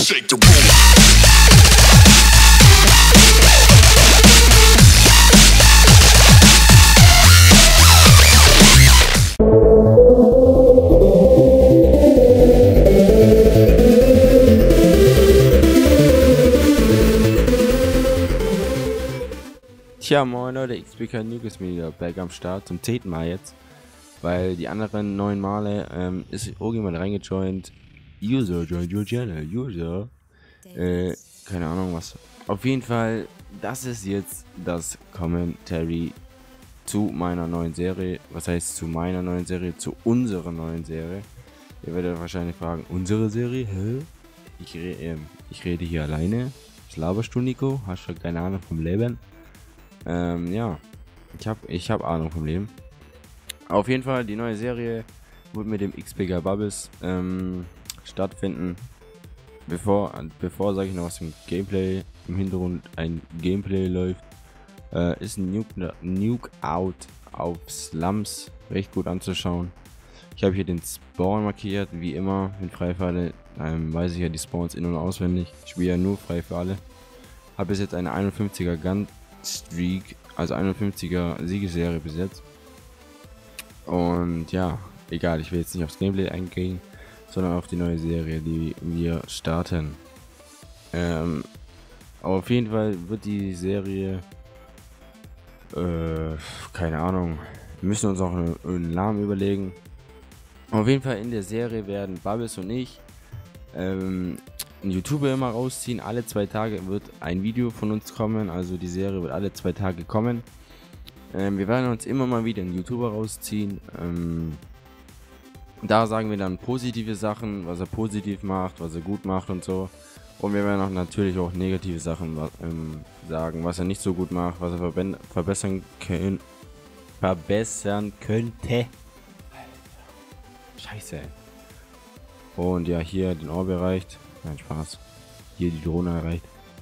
shake the room. Tja, moin Leute, XBK Nuke ist wieder back am Start, zum 10. Mal jetzt, weil die anderen 9 Male ist irgendjemand reingejoint. User, join your channel, User. Keine Ahnung was. Auf jeden Fall, das ist jetzt das Commentary zu meiner neuen Serie. Was heißt zu meiner neuen Serie? Zu unserer neuen Serie. Ihr werdet wahrscheinlich fragen, unsere Serie? Hä? Ich rede hier alleine. Was laberst du, Nico? Hast du keine Ahnung vom Leben? Ja, ich hab Ahnung vom Leben. Auf jeden Fall, die neue Serie wird mit dem XBK Bubbles stattfinden. Bevor sage ich noch was im Gameplay, im Hintergrund ein Gameplay läuft, ist ein Nuke Out auf Slums recht gut anzuschauen. Ich habe hier den Spawn markiert, wie immer in Freifalle, weiß ich ja die Spawns in- und auswendig. Ich spiele ja nur frei für alle. Habe bis jetzt eine 51er Gun Streak, also 51er Siegesserie bis jetzt. Und ja, egal, ich will jetzt nicht aufs Gameplay eingehen, sondern auf die neue Serie, die wir starten. Auf jeden Fall wird die Serie, keine Ahnung, wir müssen uns auch einen Namen überlegen. Auf jeden Fall in der Serie werden Bubbles und ich einen YouTuber immer rausziehen. Alle 2 Tage wird ein Video von uns kommen, also die Serie wird alle 2 Tage kommen. Wir werden uns immer mal wieder einen YouTuber rausziehen. Da sagen wir dann positive Sachen, was er positiv macht, was er gut macht und so. Und wir werden auch natürlich auch negative Sachen sagen, was er nicht so gut macht, was er verbessern könnte. Scheiße, ey. Und ja, hier den Orb erreicht. Nein, Spaß. Hier die Drohne erreicht.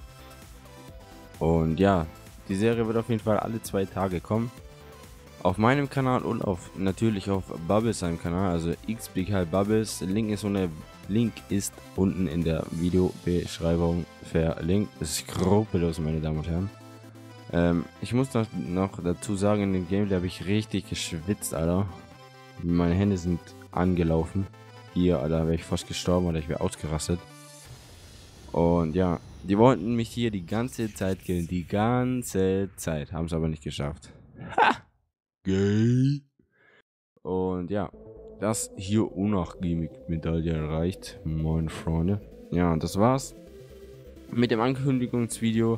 Und ja, die Serie wird auf jeden Fall alle 2 Tage kommen. Auf meinem Kanal und natürlich auf Bubbles seinem Kanal, also XBK Bubbles. Link ist unten in der Videobeschreibung verlinkt. Das ist skrupellos, meine Damen und Herren. Ich muss noch dazu sagen, in dem Gameplay habe ich richtig geschwitzt, Alter. Meine Hände sind angelaufen. Hier, Alter, wäre ich fast gestorben oder ich wäre ausgerastet. Und ja, die wollten mich hier die ganze Zeit killen. Die ganze Zeit. Haben es aber nicht geschafft. Ha! Gay. Und ja, das hier Medaille erreicht, meine Freunde. Ja, und das war's mit dem Ankündigungsvideo.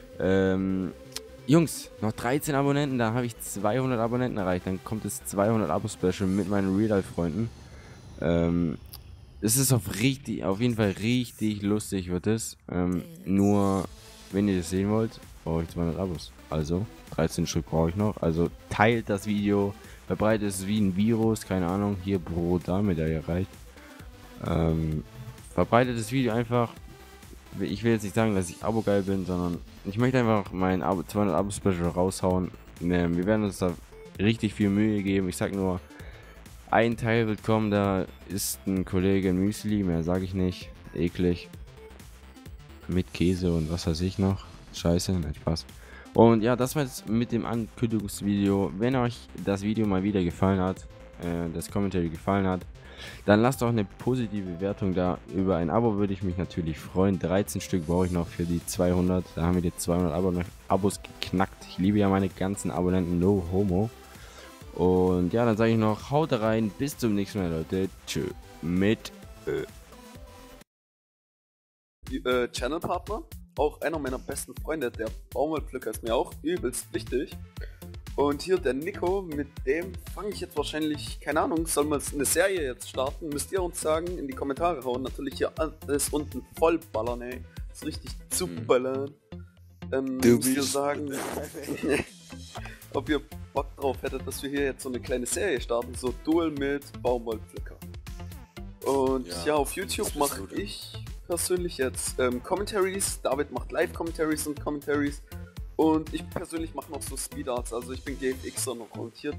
Jungs, noch 13 Abonnenten, da habe ich 200 Abonnenten erreicht. Dann kommt das 200 Abo-Special mit meinen Real-Life-Freunden. Es ist auf jeden Fall richtig lustig wird es. Nur, wenn ihr das sehen wollt, brauche ich 200 Abos. Also, 13 Stück brauche ich noch. Also, teilt das Video, verbreitet es wie ein Virus, keine Ahnung. Hier, Bro, damit er erreicht. Verbreitet das Video einfach. Ich will jetzt nicht sagen, dass ich Abo-geil bin, sondern ich möchte einfach mein 200 Abo-Special raushauen. Wir werden uns da richtig viel Mühe geben. Ich sag nur, ein Teil wird kommen, da ist ein Kollege Müsli, mehr sage ich nicht. Eklig. Mit Käse und was weiß ich noch. Scheiße, nein, Spaß. Und ja, das war jetzt mit dem Ankündigungsvideo. Wenn euch das Video mal wieder gefallen hat, das Commentary gefallen hat, dann lasst doch eine positive Bewertung da. Über ein Abo würde ich mich natürlich freuen. 13 Stück brauche ich noch für die 200. Da haben wir die 200 Abos geknackt. Ich liebe ja meine ganzen Abonnenten, no homo. Und ja, dann sage ich noch, haut rein, bis zum nächsten Mal, Leute. Tschö. Mit Channelpartner, auch einer meiner besten Freunde, der Baumwollpflücker, ist mir auch übelst wichtig. Und hier der Nico, mit dem fange ich jetzt wahrscheinlich, keine Ahnung, sollen wir eine Serie jetzt starten? Müsst ihr uns sagen, in die Kommentare hauen. Natürlich hier alles unten vollballern, ey. Das ist richtig zuballern. Müsst ihr sagen, ob ihr Bock drauf hättet, dass wir hier jetzt so eine kleine Serie starten, so Duel mit Baumwollpflücker. Und ja, auf YouTube mache ich persönlich jetzt Commentaries, David macht Live-Commentaries und Commentaries und ich persönlich mache noch so Speedarts, also ich bin GFXer noch und hier